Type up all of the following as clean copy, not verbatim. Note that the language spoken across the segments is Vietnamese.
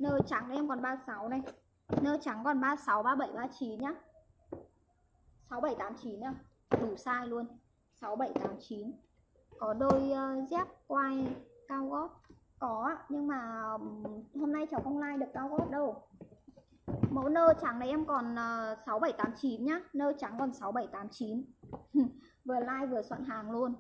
Nơ trắng đây em còn 36 đây. Nơ trắng còn 36, 37, 39 nhá. 67, 89 nhá. Đủ size luôn. 67, 89. Có đôi dép quai cao gót. Có, nhưng mà hôm nay cháu không like được cao gót đâu. Mẫu nơ trắng này em còn 67, 89 nhá. Nơ trắng còn 67, 89. Vừa like vừa soạn hàng luôn.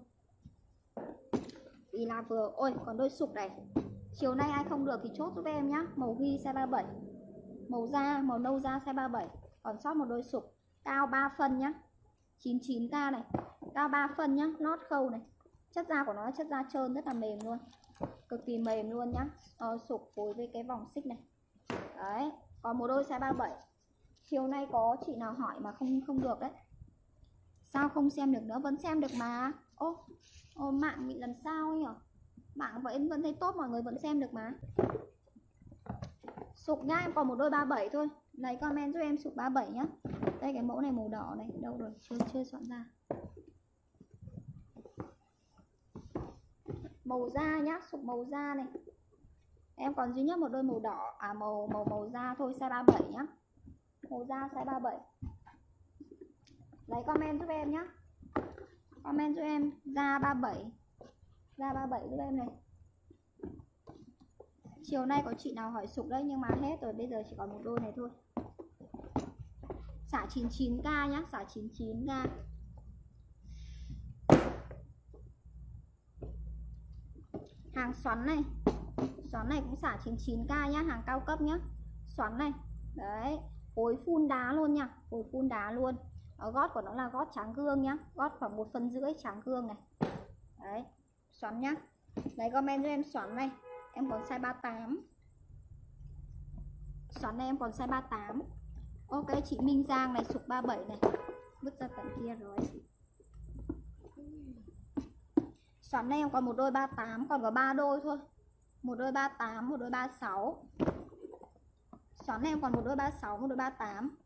Vì là vừa. Ôi, còn đôi sụp này. Chiều nay ai không được thì chốt giúp em nhá. Màu ghi size 37. Màu da, màu nâu da size 37. Còn sót một đôi sụp. Cao 3 phân nhá. 99k này. Cao 3 phân nhá. Nót khâu này. Chất da của nó là chất da trơn rất là mềm luôn. Cực kỳ mềm luôn nhá. Sụp phối với cái vòng xích này. Đấy. Còn một đôi size 37. Chiều nay có chị nào hỏi mà không được đấy. Sao không xem được nữa? Vẫn xem được mà. Mạng bị làm sao ấy nhở? Mạng vẫn thấy tốt, mọi người vẫn xem được mà. Sụp nhá, em còn một đôi 37 thôi. Lấy comment giúp em sụp 37 nhá. Đây cái mẫu này màu đỏ này, đâu rồi? Chưa soạn ra. Màu da nhá, sụp màu da này. Em còn duy nhất một đôi màu đỏ, màu da thôi, size 37 nhá. Màu da size 37. Lấy comment giúp em nhá. Comment giúp em da 37. Da 37 giúp em này. Chiều nay có chị nào hỏi sụp đấy nhưng mà hết rồi, bây giờ chỉ còn một đôi này thôi. Xả 99k nhá, xả 99k. Hàng xoắn này. Xoắn này cũng xả 99k nhá, hàng cao cấp nhá. Xoắn này. Đấy, phối full đá luôn nha, phối full đá luôn. Gót của nó là gót tráng gương nhá, gót khoảng 1,5 phân tráng gương này. Đấy, xoắn nhá. Lấy comment cho em xoắn này. Em còn size 38. Xoắn này em còn size 38. Ok, chị Minh Giang này, sụp 37 này. Vứt ra tận kia rồi. Xoắn này em còn một đôi 38, còn có 3 đôi thôi. Một đôi 38, một đôi 36. Xoắn này em còn một đôi 36, một đôi 38.